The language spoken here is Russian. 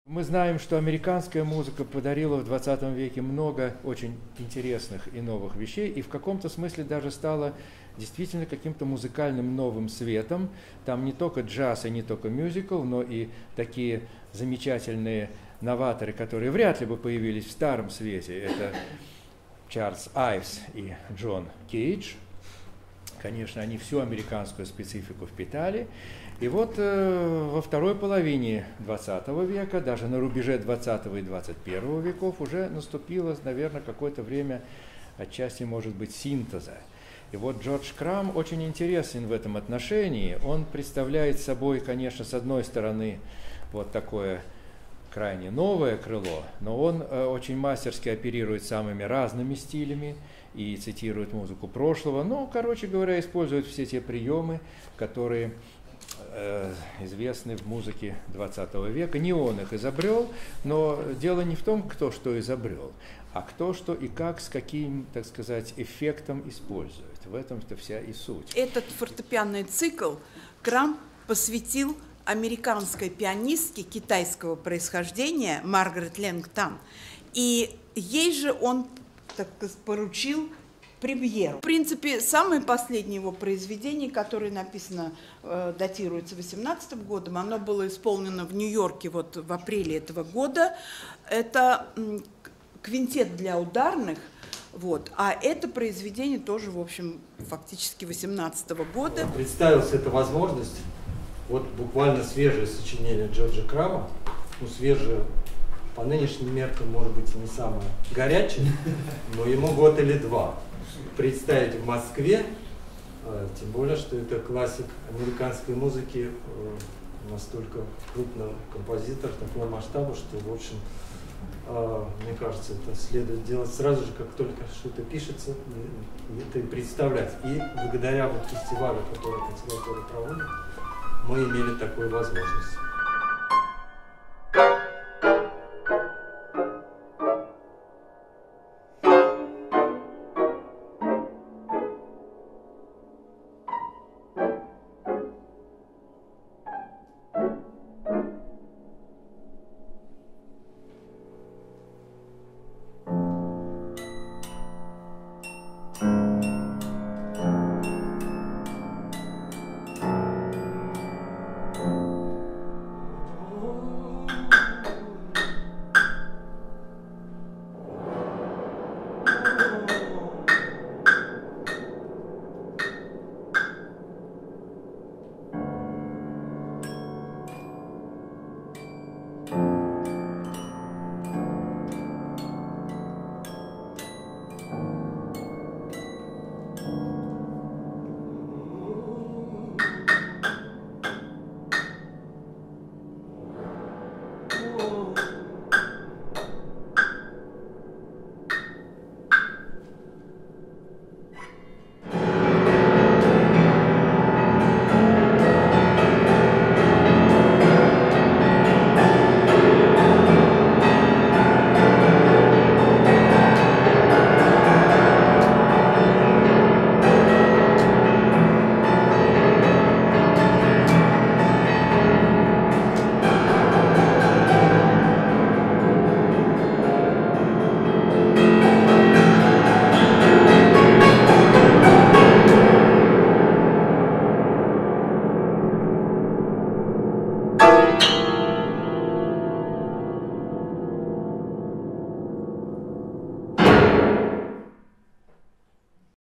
Мы знаем, что американская музыка подарила в 20 веке много очень интересных и новых вещей, и в каком-то смысле даже стала действительно каким-то музыкальным новым светом. Там не только джаз и не только мюзикл, но и такие замечательные новаторы, которые вряд ли бы появились в Старом Свете. Это Чарльз Айвс и Джон Кейдж. Конечно, они всю американскую специфику впитали. И вот во второй половине 20 века, даже на рубеже 20 и 21 веков, уже наступило, наверное, какое-то время, отчасти, может быть, синтеза. И вот Джордж Крам очень интересен в этом отношении. Он представляет собой, конечно, с одной стороны, вот такое крайне новое крыло, но он очень мастерски оперирует самыми разными стилями и цитирует музыку прошлого. Ну, короче говоря, использует все те приемы, которые известны в музыке 20 века. Не он их изобрел, но дело не в том, кто что изобрел, а кто что и как, с каким, так сказать, эффектом использует. В этом-то вся и суть. Этот фортепианный цикл Крам посвятил американской пианистке китайского происхождения Маргарет Лэнгтон. И ей же он, так сказать, поручил премьеру. В принципе, самое последнее его произведение, которое написано, датируется 18 годом, оно было исполнено в Нью-Йорке вот в апреле этого года. Это квинтет для ударных, вот. А это произведение тоже, в общем, фактически 18 года. Представилась эта возможность, вот буквально свежее сочинение Джорджа Крама, ну, свежее по нынешним меркам, может быть, и не самое горячее, но ему год или два. Представить в Москве, тем более, что это классик американской музыки, настолько крупный композитор такого масштаба, что, в общем, мне кажется, это следует делать сразу же, как только что-то пишется, и это и представлять. И благодаря вот фестивалю, который консерватория проводит, мы имели такую возможность.